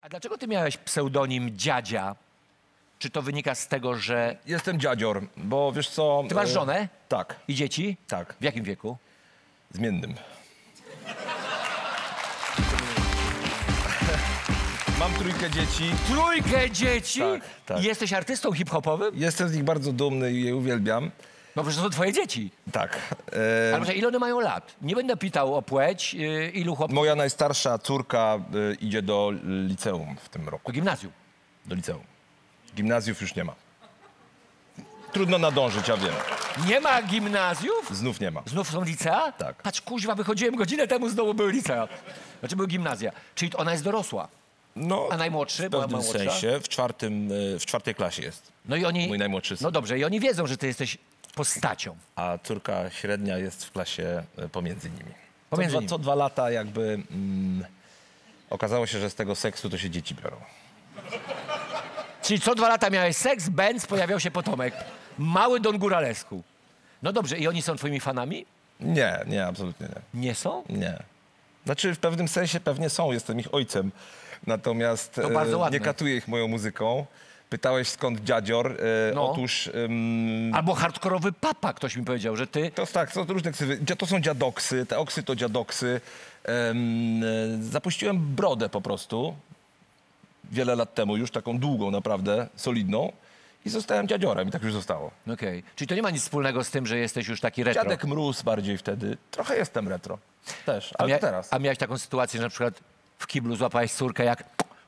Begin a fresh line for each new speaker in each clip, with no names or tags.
A dlaczego ty miałeś pseudonim Dziadzia? Czy to wynika z tego, że...
Jestem dziadzior, bo wiesz co...
Ty masz żonę?
Tak.
I dzieci?
Tak.
W jakim wieku?
Zmiennym. Mam trójkę dzieci.
Trójkę dzieci?
Tak, tak.
I jesteś artystą hip-hopowym?
Jestem z nich bardzo dumny i je uwielbiam.
No przecież to są twoje dzieci.
Tak.
Ale może ile one mają lat? Nie będę pytał o płeć, ilu chłopców...
Moja najstarsza córka idzie do liceum w tym roku.
Do gimnazjum.
Do liceum. Gimnazjów już nie ma. Trudno nadążyć, ja wiem.
Nie ma gimnazjów?
Znów nie ma.
Znów są licea?
Tak.
Patrz, kuźwa, wychodziłem godzinę temu, znowu były licea. Znaczy były gimnazja. Czyli ona jest dorosła.
No,
A najmłodszy?
w pewnym
młodsza?
sensie w czwartej klasie jest.
No i oni...
Mój najmłodszy syn.
No dobrze, i oni wiedzą, że ty jesteś postacią.
A córka średnia jest w klasie pomiędzy nimi.
Pomiędzy nimi.
Co 2 lata jakby okazało się, że z tego seksu to się dzieci biorą.
Czyli co 2 lata miałeś seks, Benz, pojawiał się potomek. Mały Don Góralesku. No dobrze, i oni są twoimi fanami?
Nie, absolutnie nie.
Nie są?
Nie. Znaczy w pewnym sensie pewnie są, jestem ich ojcem. Natomiast
To bardzo ładne.
nie katuję ich moją muzyką. Pytałeś skąd dziadzior.
No.
Otóż...
Albo hardkorowy papa, ktoś mi powiedział, że ty...
To tak, są różne ksywy. To są dziadoksy, te oksy to dziadoksy. Zapuściłem brodę po prostu. Wiele lat temu już, taką długą naprawdę, solidną. I zostałem dziadziorem i tak już zostało.
Okej. Czyli to nie ma nic wspólnego z tym, że jesteś już taki retro.
Dziadek Mróz bardziej wtedy. Trochę jestem retro. Też, ale to teraz.
A miałeś taką sytuację, że na przykład w kiblu złapałeś córkę jak...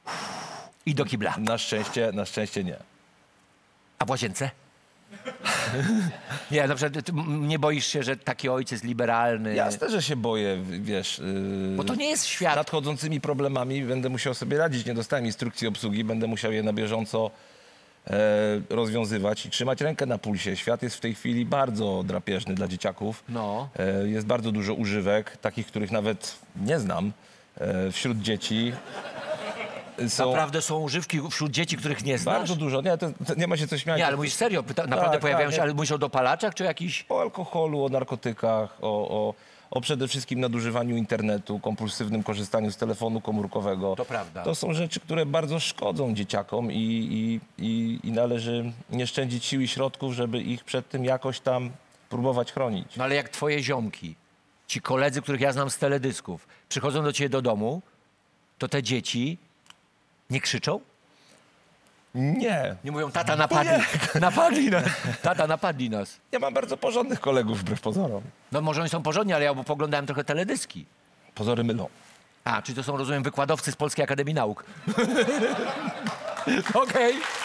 I do kibla.
Na szczęście nie.
A w łazience? Nie, na przykład ty nie boisz się, że taki ojciec liberalny...
Jasne, że się boję, wiesz...
Bo to nie jest świat...
nadchodzącymi problemami będę musiał sobie radzić. Nie dostałem instrukcji obsługi, będę musiał je na bieżąco rozwiązywać i trzymać rękę na pulsie. Świat jest w tej chwili bardzo drapieżny dla dzieciaków.
No.
Jest bardzo dużo używek, takich, których nawet nie znam wśród dzieci.
Naprawdę są używki wśród dzieci, których nie znasz?
Bardzo dużo. Nie, to nie ma się co śmiać.
Nie, ale mówisz serio, naprawdę pojawiają się,
tak.
ale mówisz o dopalaczach czy jakiś...
O alkoholu, o narkotykach, o przede wszystkim nadużywaniu internetu, kompulsywnym korzystaniu z telefonu komórkowego.
To prawda.
To są rzeczy, które bardzo szkodzą dzieciakom i należy nie szczędzić sił i środków, żeby ich przed tym jakoś tam próbować chronić.
No ale jak twoje ziomki, ci koledzy, których ja znam z teledysków, przychodzą do ciebie do domu, to te dzieci nie krzyczą?
Nie.
Nie mówią, tata napadli nas. Tata napadli nas.
Ja mam bardzo porządnych kolegów, wbrew pozorom.
No może oni są porządni, ale ja poglądałem trochę teledyski.
Pozory mylą.
A, czyli to są, rozumiem, wykładowcy z Polskiej Akademii Nauk. Okej.